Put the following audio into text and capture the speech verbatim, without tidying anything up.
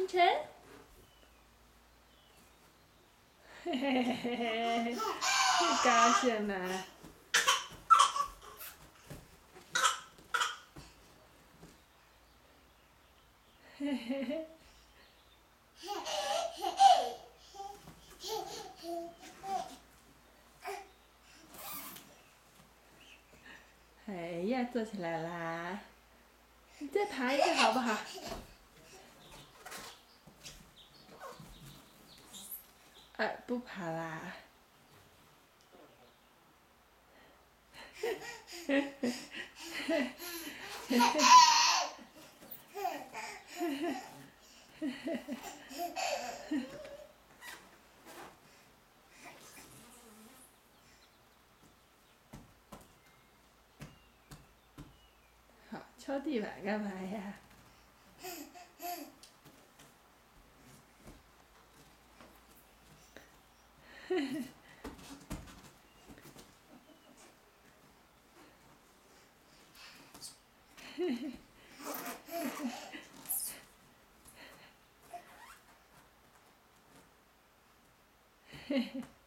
晨。嘿嘿嘿嘿嘿，太高兴了。嘿嘿嘿。哎呀，坐起来啦！你再爬一下好不好？哎，不爬啦。好，敲地板干嘛呀？嘿嘿。